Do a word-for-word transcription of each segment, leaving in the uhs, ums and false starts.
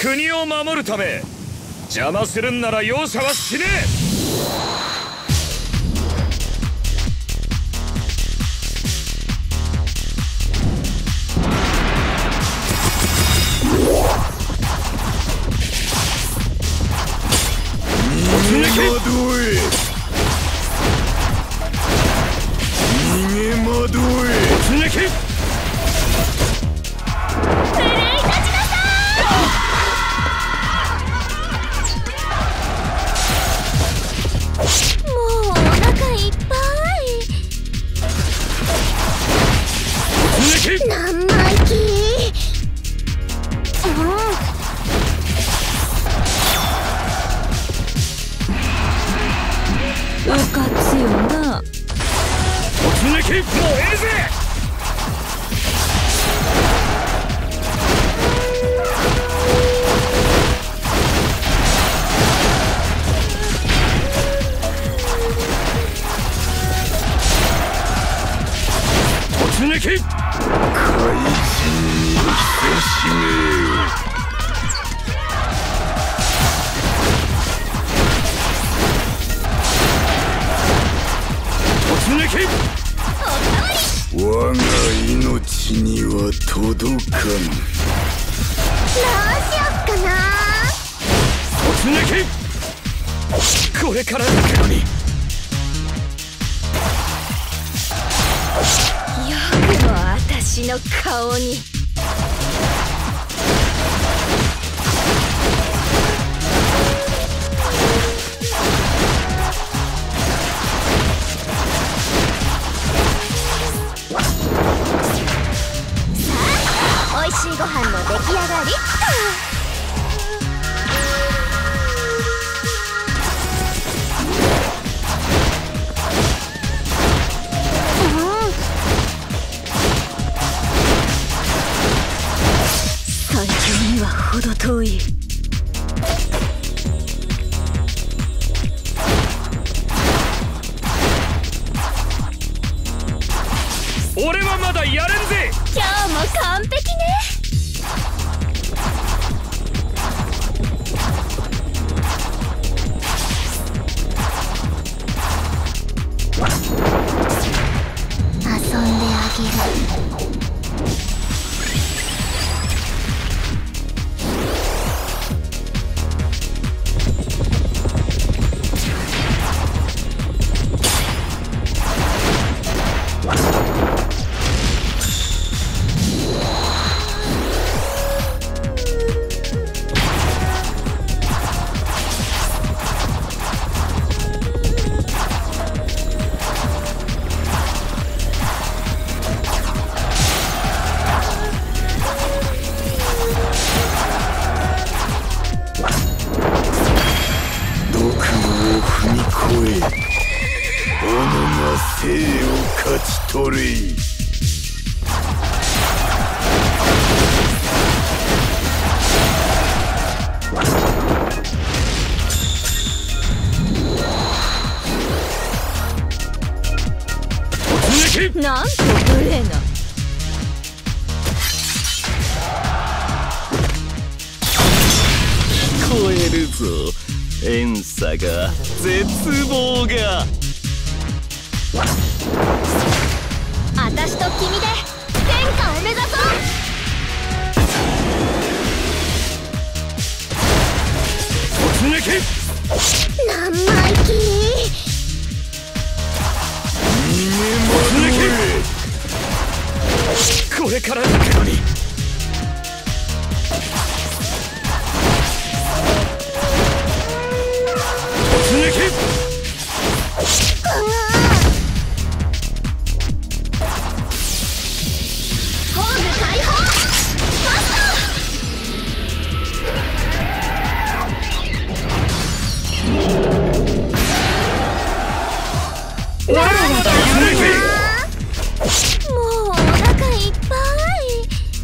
国を守るため邪魔するんなら容赦はしねえ。 我が命には届かん。どうしよっかな。 突撃。これからだけどに。 よくも私の顔に。おいしいご飯の出来上がりっと。最強には程遠い。 俺はまだやれんぜ。 今日も完璧ね。遊んであげる。生を勝ち取れ。 なんと無礼な。 聞こえるぞ、遠さが絶望が。 あたしと君で天下を目指そう。 突撃。 何枚きこれからだけどに。突撃。 ホーム解放。マスター。なんだよ。もうお腹いっぱい。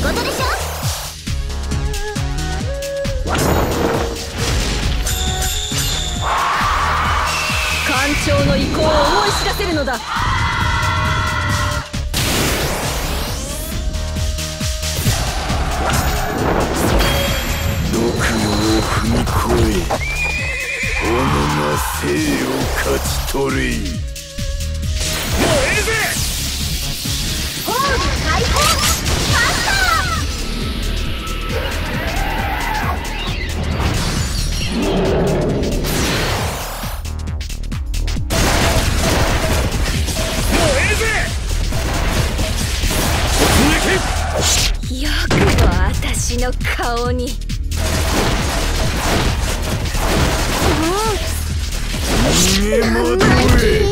仕事でしょ。 艦長の意向を思い知らせるのだ。 六曜を踏み越え己が生を勝ち取れ。もうええぜ。 ホール解放マスター。よくも私の顔に。 逃げ惑え。もうえ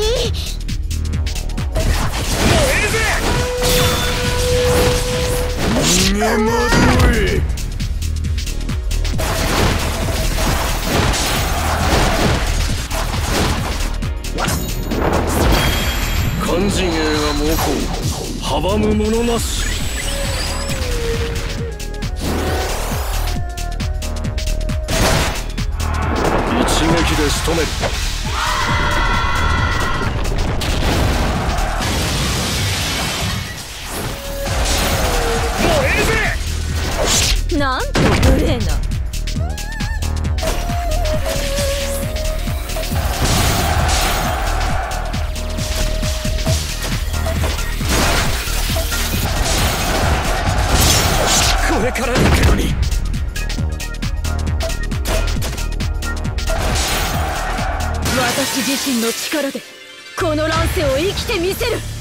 えぜ。逃げ惑え。肝心鋭が猛攻阻む者なし。一撃で仕留める。もうええぜ。 なんと無礼な。 これからだけどに。 私自身の力でこの乱世を生きてみせる。